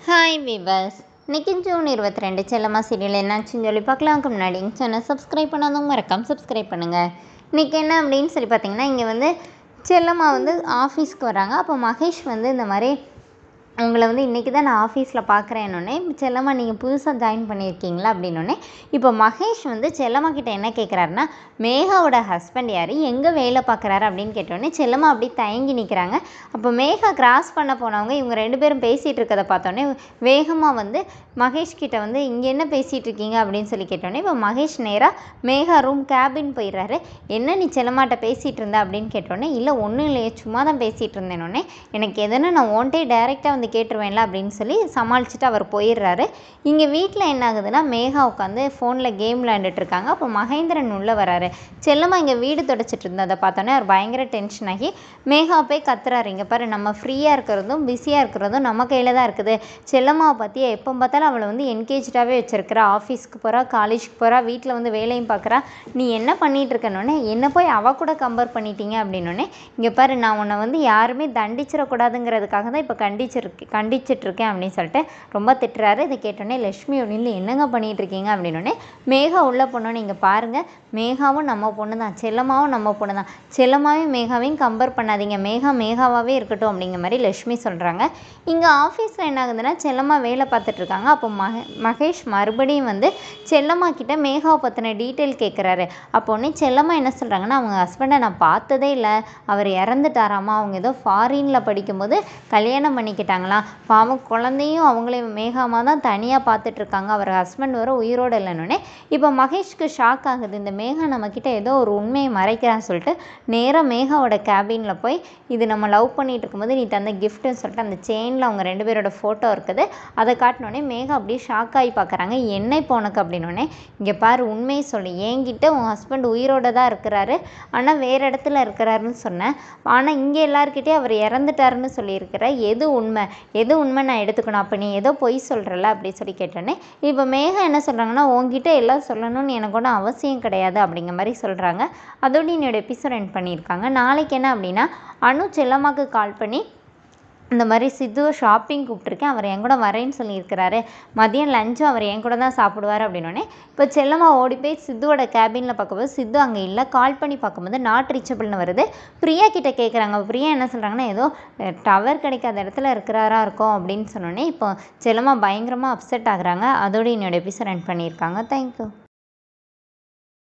Hi viewers, இன்னைக்கு June 22 Chellamma serial என்னாச்சுன்னு சொல்லி பார்க்கலாம்க்கு முன்னாடி சேனல் சப்ஸ்கிரைப் பண்ணாதவங்க மறக்காம சப்ஸ்கிரைப் பண்ணுங்கள். இன்றைக்கி என்ன அப்படின்னு சொல்லி பார்த்தீங்கன்னா, இங்கே வந்து செல்லம்மா வந்து ஆஃபீஸ்க்கு வராங்க. அப்போ மகேஷ் வந்து இந்த மாதிரி உங்களை வந்து இன்றைக்கி தான் நான் ஆஃபீஸில் பார்க்குறேன்னொன்னே, செல்லம்மா நீங்கள் புதுசாக ஜாயின் பண்ணியிருக்கீங்களா அப்படின்னோடனே, இப்போ மகேஷ் வந்து செல்லம்மா கிட்டே என்ன கேட்குறாருன்னா, மேகாவோட ஹஸ்பண்ட் யார், எங்கே வேலை பார்க்குறாரு அப்படின்னு கேட்டோடனே செல்லம்மா அப்படி தயங்கி நிற்கிறாங்க. அப்போ மேகா கிராஸ் பண்ண போனவங்க இவங்க 2 பேரும் பேசிகிட்டு இருக்கிறத பார்த்தோன்னே வேகமாக வந்து மகேஷ் கிட்டே வந்து இங்கே என்ன பேசிகிட்டு இருக்கீங்க அப்படின்னு சொல்லி கேட்டோன்னே, இப்போ மகேஷ் நேராக மேகா ரூம் கேபின் போயிடுறாரு. என்ன நீ செல்லம்மாட்ட பேசிகிட்டு இருந்த அப்படின்னு கேட்டோன்னே, இல்லை ஒன்றும் இல்லையே சும்மா தான் பேசிகிட்டு இருந்தேனோடனே, எனக்கு எதுனா நான் ஓன்ட்டே டைரெக்டாக வந்து கேட்டுருவேன்ல அப்படின்னு சொல்லி சமாளிச்சுட்டு அவர் போயிடுறாரு. இங்கே வீட்டில் என்ன ஆகுதுன்னா, மேகா உட்காந்து ஃபோனில் கேம் விளையாண்டுட்டு இருக்காங்க. அப்போ மகேந்திரன் உள்ளே வராரு. செல்லம்மா இங்கே வீடு தொடச்சிட்டு இருந்ததை பார்த்தோன்னே அவர் பயங்கர டென்ஷன் ஆகி மேகா போய் கத்துறாரு, இங்கே பாரு நம்ம ஃப்ரீயாக இருக்கிறதும் பிஸியாக இருக்கிறதும் நம்ம கையில் தான் இருக்குது. செல்லம்மாவை பற்றி எப்போ பார்த்தாலும் அவளை வந்து என்கேஜாகவே வச்சுருக்கிறா. ஆஃபீஸ்க்கு போகிறா, காலேஜுக்கு போகிறா, வீட்டில் வந்து வேலையும் பார்க்குறா. நீ என்ன பண்ணிகிட்டு இருக்கனோடனே என்னை போய் அவள் கூட கம்பேர் பண்ணிட்டீங்க அப்படின்னோடனே, இங்கே பாரு நான் உன்னை வந்து யாருமே தண்டிச்சிடக்கூடாதுங்கிறதுக்காக தான் இப்போ கண்டிச்சிட்ருக்கேன் அப்படின்னு சொல்லிட்டு ரொம்ப திட்டுறாரு. இதை கேட்டோடனே லட்சுமி ஒன்றில் என்னங்க பண்ணிகிட்டு இருக்கீங்க அப்படின்னோடனே, மேகா உள்ளே பொண்ணுன்னு இங்கே பாருங்கள், மேகாவும் நம்ம பொண்ணு தான், செல்லம்மாவும் நம்ம பொண்ணு தான், செல்லம்மாவையும் மேகாவையும் கம்பேர் பண்ணாதீங்க, மேகாவாகவே இருக்கட்டும் அப்படிங்கிற மாதிரி லட்சுமி சொல்கிறாங்க. இங்கே ஆஃபீஸில் என்ன ஆகுதுன்னா, செல்லம்மா வேலை பார்த்துட்ருக்காங்க. அப்போ மகேஷ் மறுபடியும் வந்து செல்லம்மா கிட்ட மேகாவை பற்றின டீட்டெயில் கேட்குறாரு. அப்போ உடனே செல்லம்மா என்ன சொல்கிறாங்கன்னா, அவங்க ஹஸ்பண்டை நான் பார்த்ததே இல்லை, அவர் இறந்துட்டாராமா, அவங்க ஏதோ ஃபாரினில் படிக்கும்போது கல்யாணம் பண்ணிக்கிட்டாங்களாம், பாவம் குழந்தையும் அவங்களே மேகாமா தான் தனியாக பார்த்துட்ருக்காங்க, அவர் ஹஸ்பண்ட் வர உயிரோடு இல்லைன்னொன்னே இப்போ மகேஷ்க்கு ஷாக் ஆகுது. இந்த மேகா நம்மக்கிட்ட ஏதோ ஒரு உண்மையை மறைக்கிறான்னு சொல்லிட்டு நேராக மேகாவோட கேபினில் போய், இது நம்ம லவ் பண்ணிகிட்டு இருக்கும்போது நீ தந்த கிஃப்ட்டுன்னு சொல்லிட்டு அந்த செயினில் அவங்க 2 பேரோட ஃபோட்டோ இருக்குது, அதை காட்டினோடனே மேகா அப்படியே ஷாக் ஆகி பார்க்குறாங்க. என்ன இப்போ உனக்கு அப்படின்னோடனே, இங்கே பாரு உண்மையை சொல்லு, என்கிட்ட உன் ஹஸ்பண்ட் உயிரோடு தான் இருக்கிறாரு, ஆனால் வேறு இடத்துல இருக்கிறாருன்னு சொன்னேன், ஆனால் இங்கே எல்லாருக்கிட்டே அவர் இறந்துட்டாருன்னு சொல்லியிருக்கிற, எது உண்மை நான் எடுத்துக்கணும், அப்போ நீ ஏதோ பொய் சொல்கிறல அப்படி சொல்லி கேட்டோன்னே, இப்போ மேகா என்ன சொல்கிறாங்கன்னா, உங்ககிட்ட எல்லாம் சொல்லணும்னு எனக்கு ஒன்றும் அவசியம் கிடையாது அப்படிங்கிற மாதிரி சொல்கிறாங்க. அதோடு என்னோட எபிசோட் எண்ட் பண்ணியிருக்காங்க. நாளைக்கு என்ன அப்படின்னா, அனு செல்லம்மாவுக்கு கால் பண்ணி இந்த மாதிரி சித்துவை ஷாப்பிங் கூப்பிட்ருக்கேன், அவர் என் கூட வரேன்னு சொல்லியிருக்கிறாரு, மதியம் லஞ்சும் அவர் என் கூட தான் சாப்பிடுவார் அப்படின்னோடனே, இப்போ செல்லம்மா ஓடி போய் சித்துவோட கேபினில் பார்க்கும்போது சித்து அங்கே இல்லை. கால் பண்ணி பார்க்கும்போது நாட் ரீச்சபிள்னு வருது. பிரியா கிட்டே கேட்குறாங்க. பிரியா என்ன சொல்கிறாங்கன்னா, ஏதோ டவர் கிடைக்காத இடத்துல இருக்கிறாரா இருக்கும் அப்படின்னு சொன்னோன்னே இப்போ செல்லம்மா பயங்கரமாக அப்செட் ஆகுறாங்க. அதோடு என்னோட எபிசோட் எண்ட் பண்ணியிருக்காங்க. தேங்க்யூ.